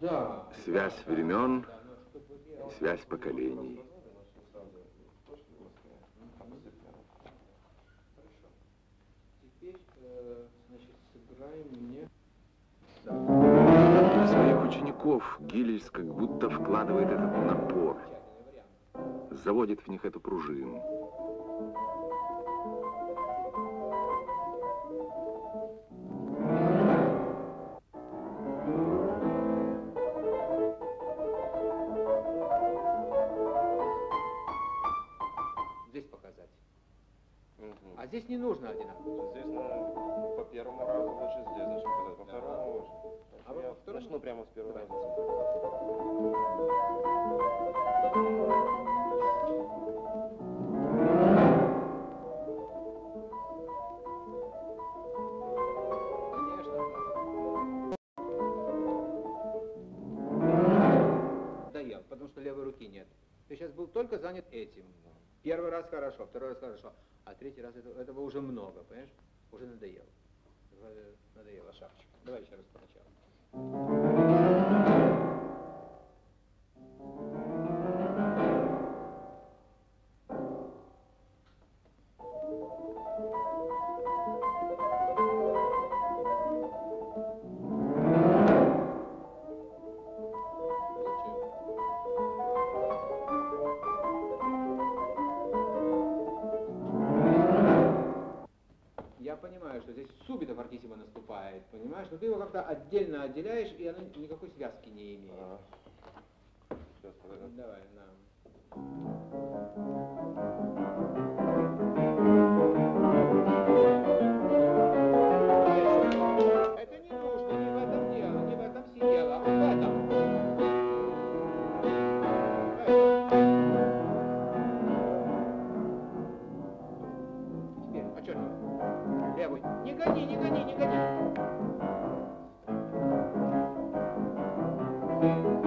Связь времен, связь поколений. В своих учеников Гиллельс как будто вкладывает этот напор, заводит в них эту пружину. Здесь показать. А здесь не нужно одинаково. Здесь, ну, по первому разу лучше здесь начну показать, по второму лучше. А Я во втором? начну прямо с первого раза. Надоел, потому что левой руки нет. Ты сейчас был только занят этим. Первый раз хорошо, второй раз хорошо, а третий раз этого уже много, понимаешь? Уже надоело. Надоело, шапочка. Давай еще раз поначалу. Я понимаю, что здесь субито фортиссимо наступает, понимаешь? Но ты его как-то отдельно отделяешь, и оно никакой связки не имеет. Сейчас, подожди. Давай, на. Это не нужно, не в этом дело, не в этом все дело, а в этом. Теперь, а что это? Левый. Не гони, не гони, не гони.